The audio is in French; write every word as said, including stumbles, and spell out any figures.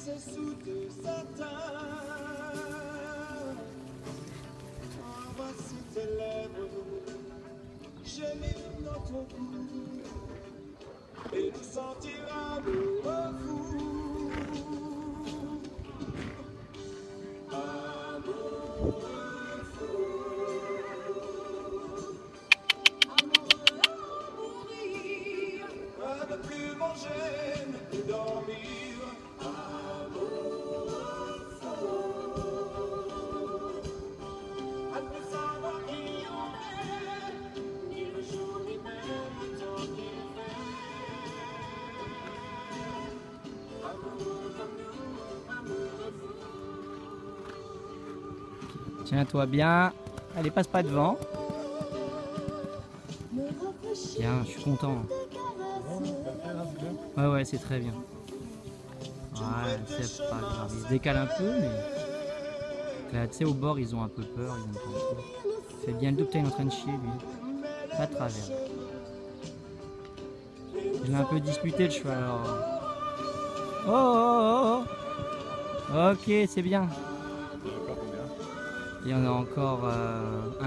ses sous de satin. Oh, voici tes lèvres, gémir notre cou, et nous sentir amoureux fous. Amoureux fous. Amoureux à mourir, à ne plus manger, ne plus dormir. Amoureux fous. À ne plus savoir qui on est, ni le jour ni même le temps qu'il fait. Amoureux comme nous, amoureux fous. Tiens-toi bien. Allez, passe pas devant. Bien, je suis content. Ouais, ouais, c'est très bien. Ouais, c'est pas grave. Ils se décalent un peu, mais là, tu sais, au bord, ils ont un peu peur. Ils ont pas trop. Fais bien le dos que t'es en train de chier, lui. Pas de travers. Je l'ai un peu disputé, le cheval. Alors. Oh, oh, oh, oh. Ok, c'est bien. Il y en a encore. Euh...